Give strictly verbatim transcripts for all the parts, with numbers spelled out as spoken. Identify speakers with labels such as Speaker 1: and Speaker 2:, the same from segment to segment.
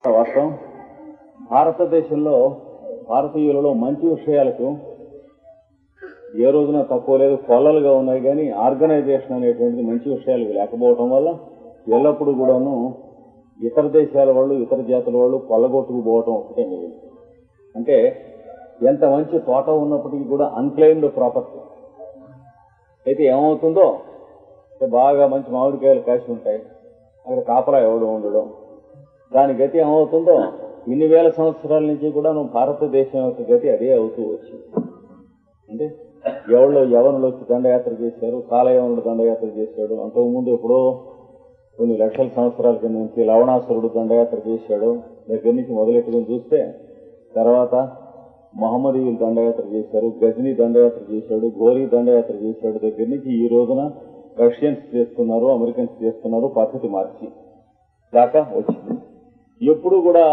Speaker 1: వాస్తవం భారతదేశంలో భారతీయులలో మంచి విషయాలకు ఏ రోజున తక్కువ లేదు, కొల్లలుగా ఉన్నాయి. కానీ ఆర్గనైజేషన్ అనేటువంటిది మంచి విషయాలకు లేకపోవటం వల్ల ఎల్లప్పుడూ కూడాను ఇతర దేశాల వాళ్ళు ఇతర జాతుల వాళ్ళు కొల్లగొట్టుకుపోవటం ఒకటే మిగిలింది. అంటే ఎంత మంచి తోట ఉన్నప్పటికీ కూడా అన్క్లెయిమ్డ్ ప్రాపర్టీ అయితే ఏమవుతుందో, బాగా మంచి మామిడికాయలు కాసి ఉంటాయి, అక్కడ కాపలా ఎవడు ఉండడం, దాని గతి ఏమవుతుందో ఇన్ని వేల సంవత్సరాల నుంచి కూడా భారతదేశం యొక్క గతి అదే అవుతూ వచ్చింది. అంటే ఎవళ్ళు యవనులు వచ్చి దండయాత్ర చేశారు, కాలయవనుడు దండయాత్ర చేశాడు. అంతకుముందు ఎప్పుడో కొన్ని లక్షల సంవత్సరాల కింద నుంచి లవణాసురుడు దండయాత్ర చేశాడు. దగ్గర నుంచి మొదలెట్టుకుని చూస్తే తర్వాత మహమ్మదీయులు దండయాత్ర చేశారు, గజనీ దండయాత్ర చేశాడు, ఘోరీ దండయాత్ర చేశాడు. దగ్గర నుంచి ఈ రోజున రష్యన్స్ చేస్తున్నారు, అమెరికన్స్ చేస్తున్నారు, పద్ధతి మార్చి దాకా వచ్చింది. ఎప్పుడు కూడా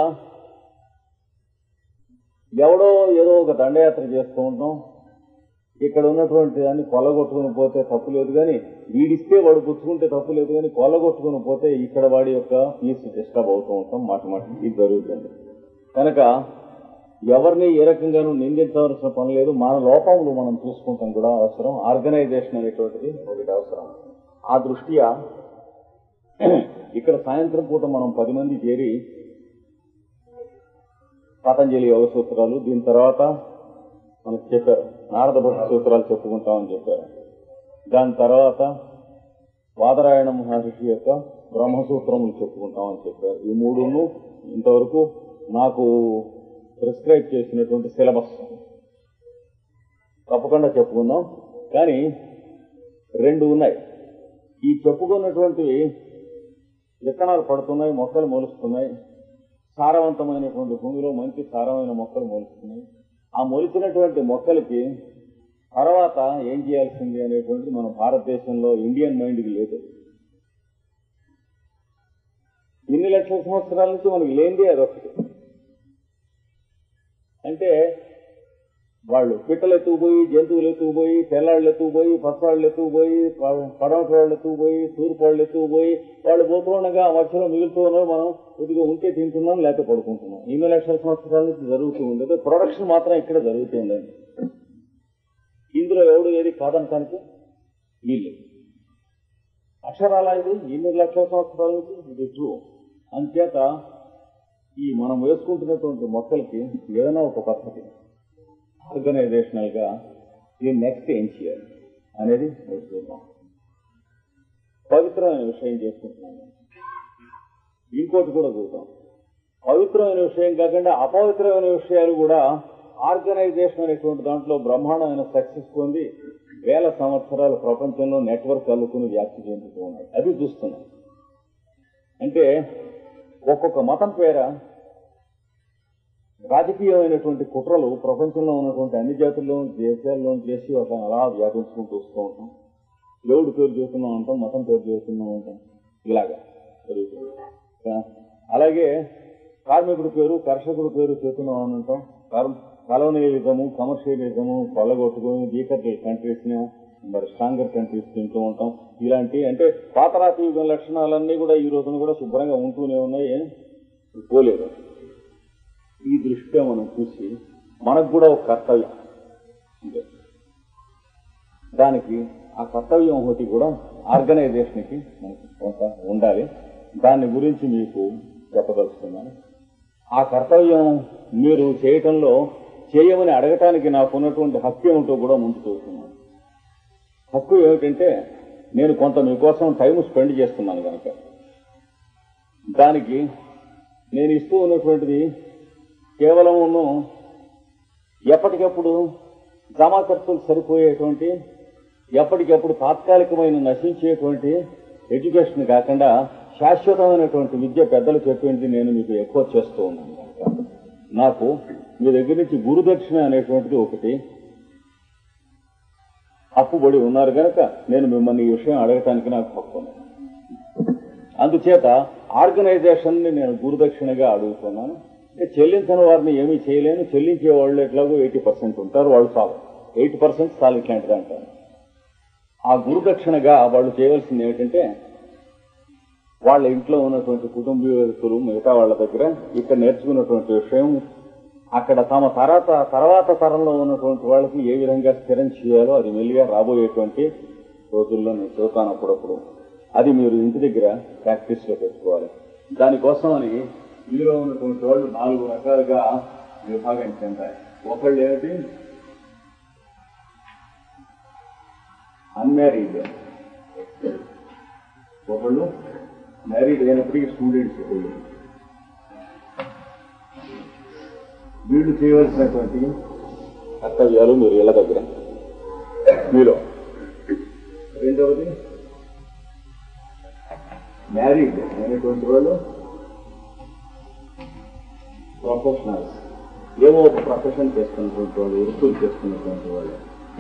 Speaker 1: ఎవడో ఏదో ఒక దండయాత్ర చేస్తూ ఉంటాం. ఇక్కడ ఉన్నటువంటి దాన్ని కొల్లగొట్టుకుని పోతే తప్పు లేదు, కానీ వీడిస్తే వాడు పుచ్చుకుంటే తప్పు లేదు, కానీ కొల్లగొట్టుకుని పోతే ఇక్కడ వాడి యొక్క పీస్ డిస్టర్బ్ అవుతూ ఉంటాం. మాట మాట ఇది జరుగుతుంది. కనుక ఎవరిని ఏ రకంగానూ నిందించవలసిన పని లేదు. మన లోపములు మనం చూసుకుంటాం కూడా అవసరం. ఆర్గనైజేషన్ అనేటువంటిది ఒకటి అవసరం. ఆ దృష్ట్యా ఇక్కడ సాయంత్రం పూట మనం పది మంది చేరి పతంజలి యోగ సూత్రాలు, దీని తర్వాత మనకు చెప్పారు నారద భక్తి సూత్రాలు చెప్పుకుంటామని చెప్పారు. దాని తర్వాత వాదరాయణ మహర్షి యొక్క బ్రహ్మసూత్రములు చెప్పుకుంటామని చెప్పారు. ఈ మూడును ఇంతవరకు నాకు ప్రిస్క్రైబ్ చేసినటువంటి సిలబస్ తప్పకుండా చెప్పుకుందాం. కానీ రెండు ఉన్నాయి. ఈ చెప్పుకున్నటువంటి విత్తనాలు పడుతున్నాయి, మొక్కలు మొలుస్తున్నాయి. సారవంతమైనటువంటి భూమిలో మంచి సారమైన మొక్కలు మొలుస్తున్నాయి. ఆ మొలిచినటువంటి మొక్కలకి తర్వాత ఏం చేయాల్సింది అనేటువంటిది మన భారతదేశంలో ఇండియన్ మైండ్కి లేదు. ఇన్ని లక్షల సంవత్సరాల నుంచి మనకి లేనిదే అదొకటి. అంటే వాళ్ళు పిట్టలు ఎత్తుకుపోయి, జంతువులు ఎత్తుకుపోయి, తెల్లాళ్ళు ఎత్తుకుపోయి, పచ్చవాళ్ళు ఎత్తుకుపోయి, పడమటి వాళ్ళు ఎత్తుకుపోయి, తూర్పు వాళ్ళు ఎత్తుకుపోయి, వాళ్ళు పోతూ ఉండగా మధ్యలో మిగులుతూ ఉన్నారు. మనం కొద్దిగా ఉంటే తింటున్నాం, లేకపోతే పడుకుంటున్నాం. ఇన్ని లక్షల సంవత్సరాల నుంచి జరుగుతూ ఉండేది. ప్రొడక్షన్ మాత్రం ఇక్కడ జరుగుతూ ఉండండి. ఇందులో ఎవడు ఏది కాదనటానికి వీళ్ళు అక్షరాల ఇది ఇన్ని లక్షల సంవత్సరాల నుంచి ఇది ట్రూ. అంచేత ఈ మనం వేసుకుంటున్నటువంటి మొక్కలకి ఏదైనా ఒక పద్ధతి ఆర్గనైజేషనల్ గా దీన్ని నెక్స్ట్ ఏం చేయాలి అనేది చూద్దాం. పవిత్రమైన విషయం చేసుకుంటున్నాను. ఇంకోటి కూడా చూద్దాం. పవిత్రమైన విషయం కాకుండా అపవిత్రమైన విషయాలు కూడా ఆర్గనైజేషన్ అనేటువంటి దాంట్లో బ్రహ్మాండమైన సక్సెస్ పొంది వేల సంవత్సరాల ప్రపంచంలో నెట్వర్క్ అల్లుకుని వ్యాప్తి చెందుతూ ఉన్నాయి. అది చూస్తున్నాం. అంటే ఒక్కొక్క మతం పేర రాజకీయమైనటువంటి కుట్రలు ప్రపంచంలో ఉన్నటువంటి అన్ని జాతుల్లో దేశాల్లో చేసి ఒక అలా వ్యాపించుకుంటూ వస్తూ ఉంటాం. దేవుడి పేరు చేస్తూనే ఉంటాం, మతం పేరు చేస్తూనే ఉంటాం. ఇలాగా జరుగుతుంది. అలాగే కార్మికుడి పేరు, కర్షకుడి పేరు చేస్తున్నామని ఉంటాం. కలోనియలిజము, కమర్షియలిజము కొల్లగొట్టుకుని వీకర్ కంట్రీస్ ని మరి స్ట్రాంగర్ కంట్రీస్ తింటూ ఉంటాం. ఇలాంటి అంటే పాతరాతి యుగ లక్షణాలన్నీ కూడా ఈ రోజున కూడా శుభ్రంగా ఉంటూనే ఉన్నాయి, పోలేదు. ఈ దృష్ట్యా మనం చూసి మనకు కూడా ఒక కర్తవ్యం, దానికి ఆ కర్తవ్యం ఒకటి కూడా ఆర్గనైజేషన్కి మనకు కొంత ఉండాలి. దాని గురించి మీకు చెప్పదలుచుకున్నాను. ఆ కర్తవ్యం మీరు చేయటంలో చేయమని అడగటానికి నాకున్నటువంటి హక్కు ఏమిటో కూడా ముందు చూస్తున్నాను. హక్కు ఏమిటంటే నేను కొంత మీకోసం టైం స్పెండ్ చేస్తున్నాను కనుక దానికి నేను ఇస్తూ ఉన్నటువంటిది కేవలం ఎప్పటికప్పుడు జమా ఖర్చులు సరిపోయేటువంటి, ఎప్పటికప్పుడు తాత్కాలికమైన నశించేటువంటి ఎడ్యుకేషన్ కాకుండా శాశ్వతమైనటువంటి విద్య పెద్దలు చెప్పింది నేను మీకు ఎక్కువ చేస్తూ ఉన్నాను కనుక నాకు మీ దగ్గర నుంచి గురుదక్షిణ అనేటువంటిది ఒకటి అప్పుబడి ఉన్నారు కనుక నేను మిమ్మల్ని ఈ విషయం అడగటానికి నాకు హక్కు ఉంది. అందుచేత ఆర్గనైజేషన్ ని నేను గురుదక్షిణగా అడుగుతున్నాను. అంటే చెల్లించని వారిని ఏమీ చేయలేను. చెల్లించే వాళ్ళు ఎట్లాగో ఎయిటీ పర్సెంట్ ఉంటారు, వాళ్ళు చాలు. ఎయిటీ పర్సెంట్ చాలు ఇట్లాంటిది అంటారు. ఆ గురుదక్షిణగా వాళ్ళు చేయవలసింది ఏమిటంటే వాళ్ళ ఇంట్లో ఉన్నటువంటి కుటుంబీకులు మిగతా వాళ్ళ దగ్గర ఇక్కడ నేర్చుకున్నటువంటి విషయం అక్కడ తమ తర్వాత తర్వాత తరంలో ఉన్నటువంటి వాళ్ళకి ఏ విధంగా స్థిరం చేయాలో అది మెల్లిగా రాబోయేటువంటి రోజుల్లో నేను చదువుతాను అప్పుడప్పుడు. అది మీరు ఇంటి దగ్గర ప్రాక్టీస్ లో పెట్టుకోవాలి. దానికోసం అని మీలో ఉన్నటువంటి వాళ్ళు నాలుగు రకాలుగా విభాగం చెందాయి. ఒకళ్ళు ఏమిటి, అన్మ్యారీడ్, ఒకళ్ళు మ్యారీడ్ అయినప్పటికీ స్టూడెంట్స్. ఒకళ్ళు వీళ్ళు చేయవలసినటువంటి కర్తవ్యాలు మీరు ఇళ్ల దగ్గర మీలో. రెండవది మ్యారీడ్ అయినటువంటి వాళ్ళు ప్రొఫెషనల్స్, ఏవో ఒక ప్రొఫెషన్ చేస్తున్నటువంటి వాళ్ళు, వృత్తులు చేస్తున్నటువంటి వాళ్ళు.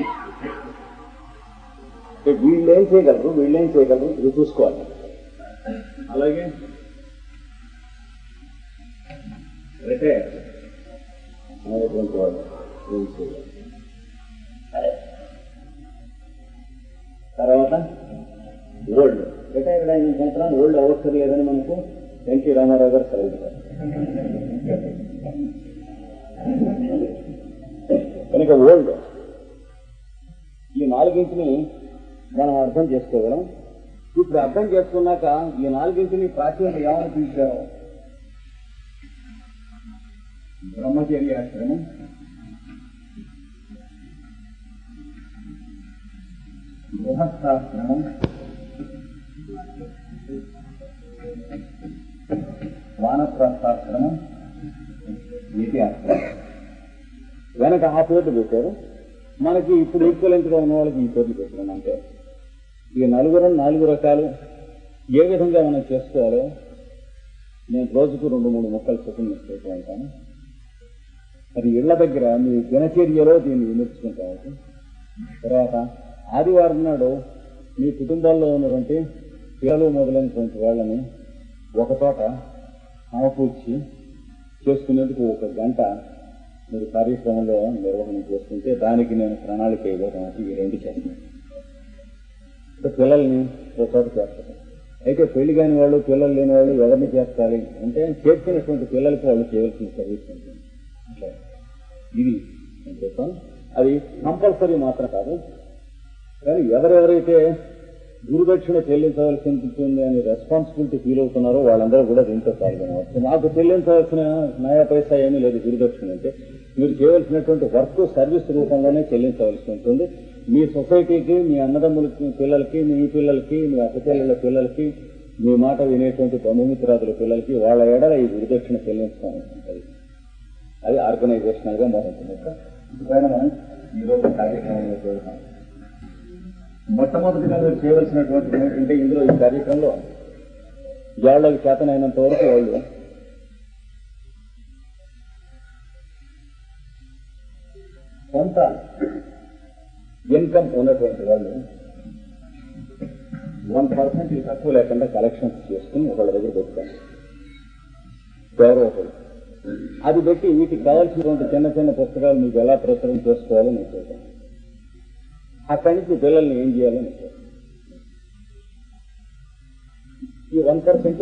Speaker 1: వీళ్ళేం చేయగలరు వీళ్ళేం చేయగలరు ఇది చూసుకోవాలి. అలాగే రిటైర్ అనేటువంటి వాళ్ళు ఏం చేయాలి. తర్వాత ఓల్డ్, రిటైర్డ్ అయిన సంవత్సరం ఓల్డ్ అవసరం లేదని మనకు ఎన్టీ రామారావు గారు చదువుతారు. కనుక ఓల్డ్, ఈ నాలుగింటిని మనం అర్థం చేసుకోగలం. ఇప్పుడు అర్థం చేసుకున్నాక ఈ నాలుగింటిని ప్రాచీన ఏమని పిలిచారు? బ్రహ్మచర్యాశ్రమం, గృహస్థాశ్రమం, వానప్రస్థాశ్రమం, నీతి ఆశ్రమం. వెనక ఆ పేర్లు పెట్టారు. మనకి ఇప్పుడు ఈక్వలెంట్ గా ఉన్న వాళ్ళకి ఈ పేర్లు పెట్టారు. అంటే ఈ నలుగురు నాలుగు రకాలు ఏ విధంగా మనం చేసుకోవాలో నేను రోజుకు రెండు మూడు మొక్కలు చొప్పున చేస్తూ ఉంటాను. అది ఇళ్ల దగ్గర మీ దినచర్యలో దీన్ని విమర్శించుకుంటాము. తర్వాత ఆదివారం నాడు మీ కుటుంబాల్లో ఉన్నటువంటి పిల్లలు మొదలైనటువంటి వాళ్ళని ఒకచోట సమకూర్చి చేసుకునేందుకు ఒక గంట మీరు కార్యక్రమంలో నిర్వహణ చేసుకుంటే దానికి నేను ప్రణాళిక ఇవ్వడం ఈ రెండు చేస్తాను. పిల్లల్ని ఒక చోట చేస్తారు. అయితే పెళ్లి కాని వాళ్ళు, పిల్లలు లేని వాళ్ళు ఎవరిని చేస్తారు అంటే చేర్చినటువంటి పిల్లలకి వాళ్ళు చేయవలసిన సర్వీస్ ఉంటుంది. అట్లా ఇది నేను చెప్తాను. అది కంపల్సరీ మాత్రం కాదు. కానీ ఎవరెవరైతే గురుదక్షిణ చెల్లించవలసి ఉంటుంది అని రెస్పాన్సిబిలిటీ ఫీల్ అవుతున్నారో వాళ్ళందరూ కూడా దీంతో పాల్గొనవచ్చు. నాకు చెల్లించవలసిన నయా పైసా ఏమీ లేదు గురుదక్షిణ అంటే. మీరు చేయవలసినటువంటి వర్క్ సర్వీస్ రూపంలోనే చెల్లించవలసి ఉంటుంది. మీ సొసైటీకి, మీ అన్నదమ్ములకి పిల్లలకి, మీ పిల్లలకి, మీ అక్కచెల్లెళ్ళ పిల్లలకి, మీ మాట వినేటువంటి బంధుమిత్రాదుల పిల్లలకి వాళ్ళ ఎడల ఈ గురుదక్షిణ చెల్లించడం ఉంటుంది. అది ఆర్గనైజేషనల్ గా బాగుంటుంది. ఇప్పుడైనా మనం ఈరోజు కార్యక్రమంలో చూడతాం. మొట్టమొదటిగా మీరు చేయవలసినటువంటి ఏంటంటే ఇందులో ఈ కార్యక్రమంలో వాళ్ళకి చేతనైనంత వరకు వాళ్ళు కొంత ఇన్కమ్ ఉన్నటువంటి వాళ్ళు వన్ పర్సెంట్ తక్కువ లేకుండా కలెక్షన్స్ చేసుకుని ఒకళ్ళ దగ్గర పెడతారు. ఎవరో ఒకరు అది పెట్టి వీటికి కావాల్సినటువంటి చిన్న చిన్న పుస్తకాలు మీకు ఎలా ప్రచురణ చేసుకోవాలో నేను చెప్తాను. అక్కడి నుంచి పిల్లల్ని ఏం చేయాలో నేను చెప్తాను. ఈ వన్ పర్సెంట్